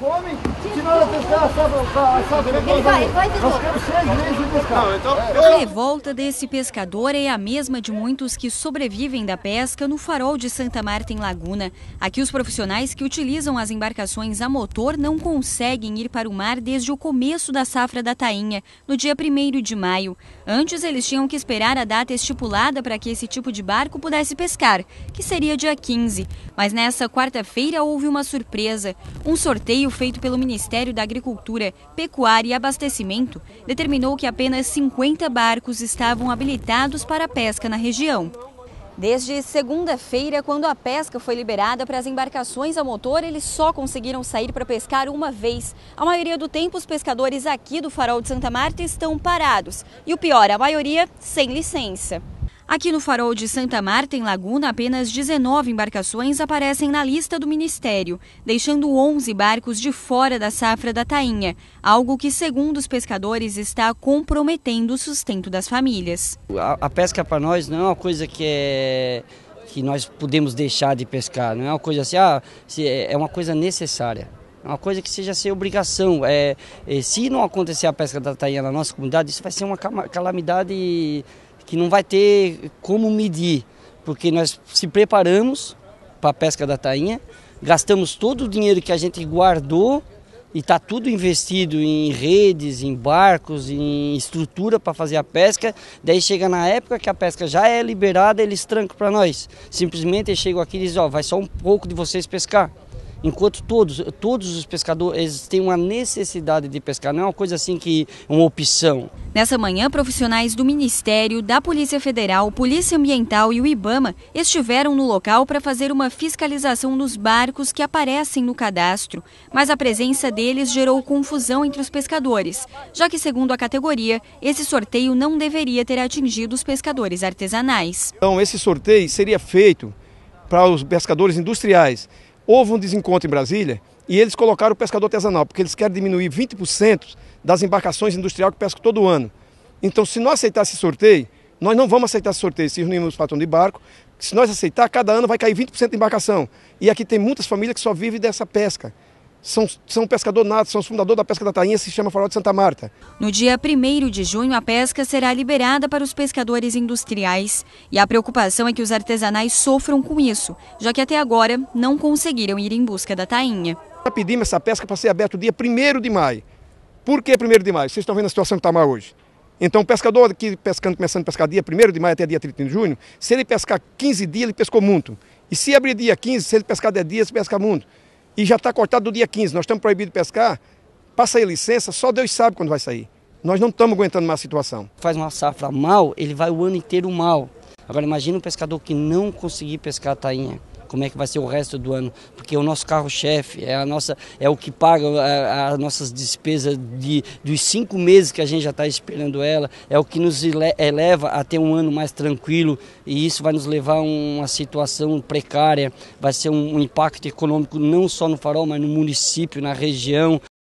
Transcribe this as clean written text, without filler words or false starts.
fome, se não ela pescar a safra, ele vai de novo. Nós queremos 6 meses de pescar. A revolta desse pescador é a mesma de muitos que sobrevivem da pesca no farol de Santa Marta, em Laguna. Aqui os profissionais que utilizam as embarcações a motor não conseguem ir para o mar desde o começo da safra da tainha, no dia 1º de maio. Antes, eles tinham que esperar a data estipulada para que esse tipo de barco pudesse pescar, que seria dia 15. Mas nessa quarta-feira houve uma surpresa. Um sorteio feito pelo Ministério da Agricultura, Pecuária e Abastecimento determinou que apenas 50 barcos estavam habilitados para a pesca na região. Desde segunda-feira, quando a pesca foi liberada para as embarcações a motor, eles só conseguiram sair para pescar uma vez. A maioria do tempo, os pescadores aqui do farol de Santa Marta estão parados. E o pior, a maioria sem licença. Aqui no farol de Santa Marta, em Laguna, apenas 19 embarcações aparecem na lista do Ministério, deixando 11 barcos de fora da safra da tainha, algo que, segundo os pescadores, está comprometendo o sustento das famílias. A pesca para nós não é uma coisa que nós podemos deixar de pescar, não é uma coisa assim, é uma coisa necessária. É uma coisa que seja ser obrigação. Se não acontecer a pesca da tainha na nossa comunidade, isso vai ser uma calamidade que não vai ter como medir, porque nós se preparamos para a pesca da tainha, gastamos todo o dinheiro que a gente guardou e está tudo investido em redes, em barcos, em estrutura para fazer a pesca. Daí chega na época que a pesca já é liberada, eles trancam para nós. Simplesmente eles chegam aqui e dizem, vai só um pouco de vocês pescar. Enquanto todos os pescadores têm uma necessidade de pescar, não é uma coisa assim que é uma opção. Nessa manhã, profissionais do Ministério, da Polícia Federal, Polícia Ambiental e o IBAMA estiveram no local para fazer uma fiscalização nos barcos que aparecem no cadastro. Mas a presença deles gerou confusão entre os pescadores, já que, segundo a categoria, esse sorteio não deveria ter atingido os pescadores artesanais. Então, esse sorteio seria feito para os pescadores industriais. Houve um desencontro em Brasília e eles colocaram o pescador artesanal, porque eles querem diminuir 20% das embarcações industriais que pescam todo ano. Então, se não aceitar esse sorteio, nós não vamos aceitar esse sorteio. Se reunimos os patrões de barco, se nós aceitar, cada ano vai cair 20% de embarcação. E aqui tem muitas famílias que só vivem dessa pesca. São pescadores natos, são os fundadores da pesca da tainha, se chama Farol de Santa Marta. No dia 1º de junho, a pesca será liberada para os pescadores industriais. E a preocupação é que os artesanais sofram com isso, já que até agora não conseguiram ir em busca da tainha. Nós pedimos essa pesca para ser aberta o dia 1º de maio. Por que 1º de maio? Vocês estão vendo a situação que está mal hoje. Então o pescador aqui começando a pescar dia 1º de maio até dia 30 de junho, se ele pescar 15 dias, ele pescou muito. E se abrir dia 15, se ele pescar 10 dias, ele pesca muito. E já está cortado do dia 15, nós estamos proibidos de pescar, para sair licença, só Deus sabe quando vai sair. Nós não estamos aguentando mais a situação. Faz uma safra mal, ele vai o ano inteiro mal. Agora imagina um pescador que não conseguir pescar a tainha. Como é que vai ser o resto do ano? Porque o nosso carro-chefe é o que paga as nossas despesas dos 5 meses que a gente já está esperando ela, é o que nos eleva a ter um ano mais tranquilo, e isso vai nos levar a uma situação precária, vai ser um impacto econômico não só no farol, mas no município, na região.